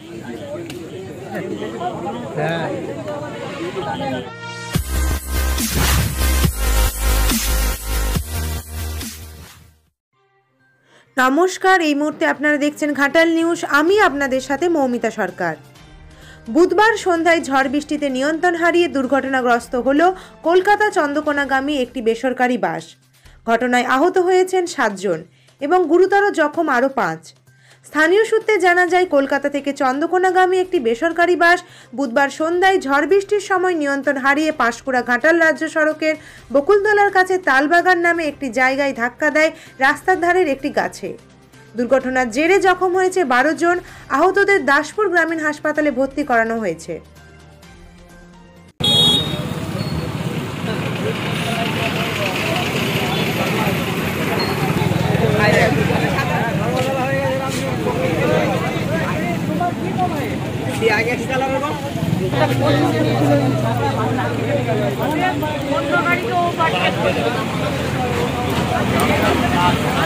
নমস্কার, এই মুহূর্তে আপনারা দেখছেন ঘাটাল নিউজ। আমি আপনাদের সাথে মৌমিতা সরকার। বুধবার সন্ধ্যায় ঝড় বৃষ্টিতে নিয়ন্ত্রণ হারিয়ে দুর্ঘটনাগ্রস্ত হল কলকাতা চন্দ্রকোনাগামী একটি বেসরকারি বাস। ঘটনায় আহত হয়েছেন 7 জন এবং গুরুতর জখম আরও 5। স্থানীয় সূত্রে জানা যায়, কলকাতা থেকে চন্দ্রকোনাগামী একটি বেসরকারি বাস বুধবার সন্ধ্যায় ঝড় বৃষ্টির সময় নিয়ন্ত্রণ হারিয়ে পাঁশকুড়া ঘাটাল রাজ্য সড়কের বকুলতলার কাছে তালবাগান নামে একটি জায়গায় ধাক্কা দেয় রাস্তার ধারের একটি গাছে। দুর্ঘটনার জেরে জখম হয়েছে 12 জন। আহতদের দাসপুর গ্রামীণ হাসপাতালে ভর্তি করানো হয়েছে। আগে